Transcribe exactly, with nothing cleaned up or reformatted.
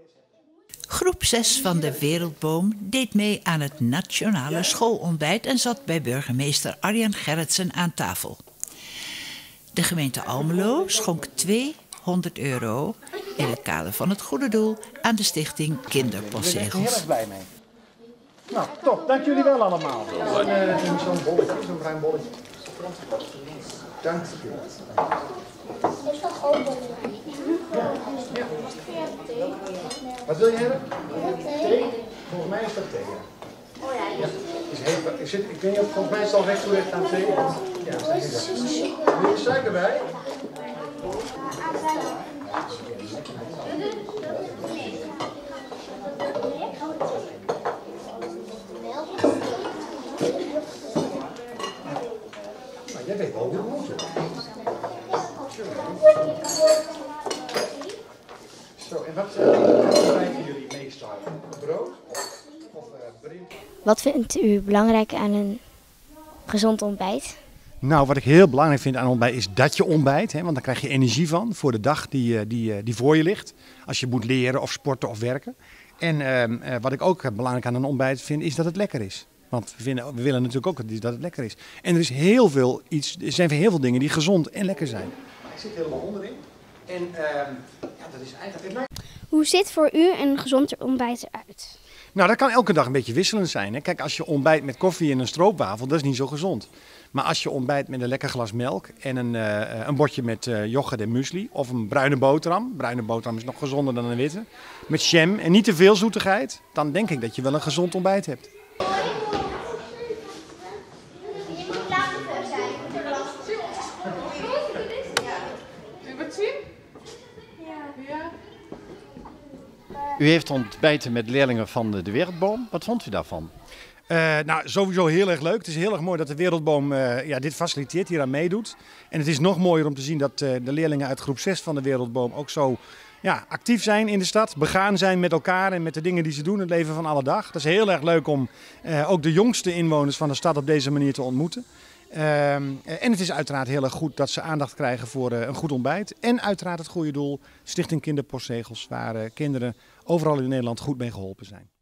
Groep zes van de Wereldboom deed mee aan het nationale schoolontbijt en zat bij burgemeester Arjan Gerritsen aan tafel. De gemeente Almelo schonk tweehonderd euro in het kader van het goede doel aan de stichting Kinderpostzegels. Ik ben er heel erg blij mee. Nou, top. Dank jullie wel allemaal. En uh, zo'n bolletje, zo'n bruin bolletje. Dank je. Is dat ook wel ja. ja. Wat wil je hebben? Thee? Volgens mij is dat thee, ja. Oh ja, ja. Is heel, is het, ik weet niet of volgens mij is het al recht toe recht aan thee. Ja, dat is het. Wil je suiker bij? Nou, jij weet wel hoe het moet. Zo, en wat krijgen jullie meestal? Brood of uh, brink? Wat vindt u belangrijk aan een gezond ontbijt? Nou, wat ik heel belangrijk vind aan ontbijt is dat je ontbijt. Hè, want dan krijg je energie van voor de dag die, die, die voor je ligt. Als je moet leren of sporten of werken. En uh, wat ik ook belangrijk aan een ontbijt vind is dat het lekker is. Want we, vinden, we willen natuurlijk ook dat het lekker is. En er, is heel veel iets, er zijn heel veel dingen die gezond en lekker zijn. Ik zit helemaal onderin. En uh, ja, dat is eigenlijk... Hoe ziet voor u een gezond ontbijt eruit? Nou, dat kan elke dag een beetje wisselend zijn. Hè. Kijk, als je ontbijt met koffie en een stroopwafel, dat is niet zo gezond. Maar als je ontbijt met een lekker glas melk en een, uh, een bordje met uh, yoghurt en muesli of een bruine boterham. Bruine boterham is nog gezonder dan een witte. Met jam en niet te veel zoetigheid, dan denk ik dat je wel een gezond ontbijt hebt. U heeft ontbijten met leerlingen van de Wereldboom. Wat vond u daarvan? Uh, nou, sowieso heel erg leuk. Het is heel erg mooi dat de Wereldboom uh, ja, dit faciliteert, hier aan meedoet. En het is nog mooier om te zien dat uh, de leerlingen uit groep zes van de Wereldboom ook zo ja, actief zijn in de stad. Begaan zijn met elkaar en met de dingen die ze doen, het leven van alle dag. Dat is heel erg leuk om uh, ook de jongste inwoners van de stad op deze manier te ontmoeten. Uh, en het is uiteraard heel erg goed dat ze aandacht krijgen voor uh, een goed ontbijt. En uiteraard het goede doel, Stichting Kinderpostzegels, waar uh, kinderen overal in Nederland goed mee geholpen zijn.